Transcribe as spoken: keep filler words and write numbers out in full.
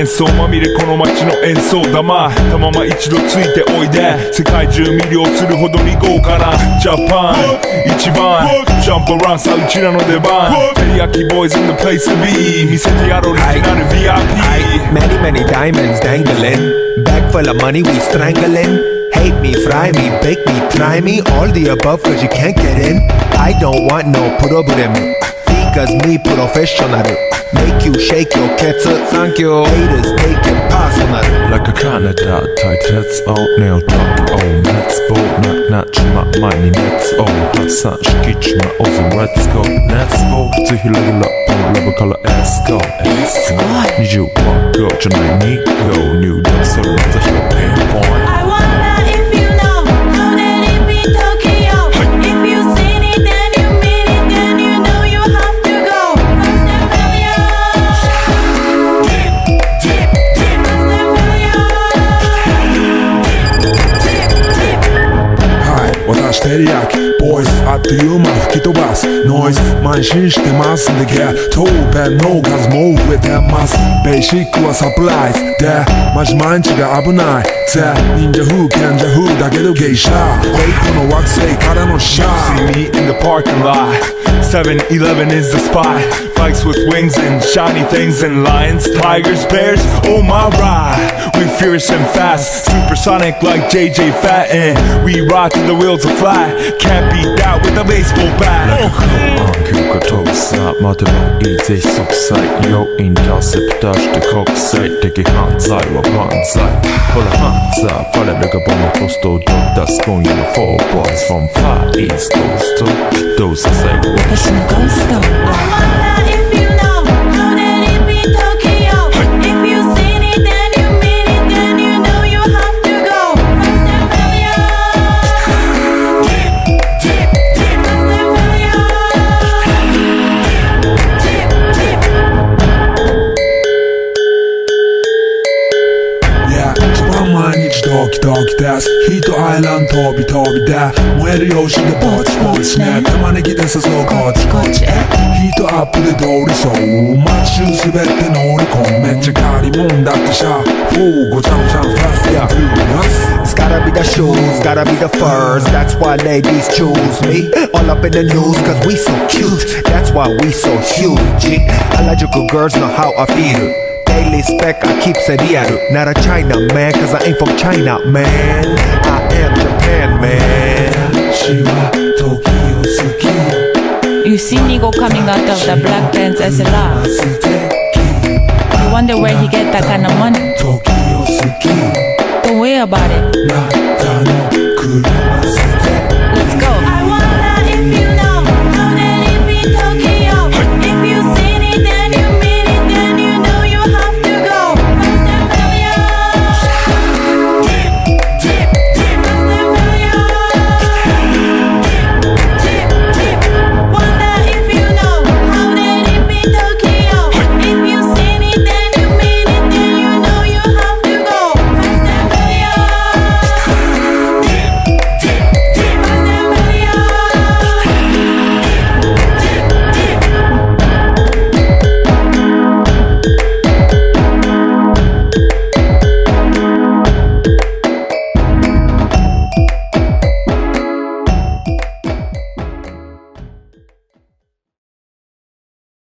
喧騒まみれこの街の演奏玉たまま一度ついておいで世界中魅了するほどに豪華なジャパン一番ジャンプアランさうちらの出番テリヤキボーイズ in the place to be 見せてやろうオリジナル ブイアイピー Many many diamonds dangling Bag full of money we strangling Hate me, fry me, bake me, try me All the above cause you can't get in I don't want no problem Because me professional Make you shake your cats up Thank you Haters take it personal Like a Canada tight heads out nail drop Oh let's go Knock knock my money let's go Hassan shikich my over let's go Let's go ぜひレベルアップラブから Let's go Let's go にじゅうはち号じゃないに号入力するまた表現ポイントテリヤキボーイズあっという間吹き飛ばすノイズ慢心してますんでゲットペンの数も増えてますベーシックはサプライズでマジ毎日が危ないぜ忍者風賢者風だけど芸者フェイクの惑星からのシャー See me in the parking lot seven eleven is the spot Bikes with wings and shiny things and lions, tigers, bears, oh my ride We fierce and fast, supersonic like J J Fatten We ride till the wheels are flat Can't beat that with a baseball bat Like a crow 急化遠さまではいいぜ即歳よインターセプターして国際的犯罪は万歳ほらハンザーファレルがボムポストをド出す今夜の four boys from far east coast どうさせ私のゴーストドキドキですヒートアイランド飛び飛びで燃えるよしでぼちぼちね玉ねぎで誘うこっちこっちヒートアップで通りそう街中滑って乗り込むめっちゃ借りもんだってシャフーごちゃごちゃファストやフー It's gotta be the shoes, gotta be the furs That's why ladies choose me All up in the news cause we so cute That's why we so huge Harajuku girls know how I feel Daily spec, I keep it real Not a China man, cause I ain't from China, man I am Japan, man She wa Tokyo suki You see Nigo coming out of the black pants as a laugh You wonder where he get that kind of money Tokyo suki Don't worry about it Nata no kuruma Let's go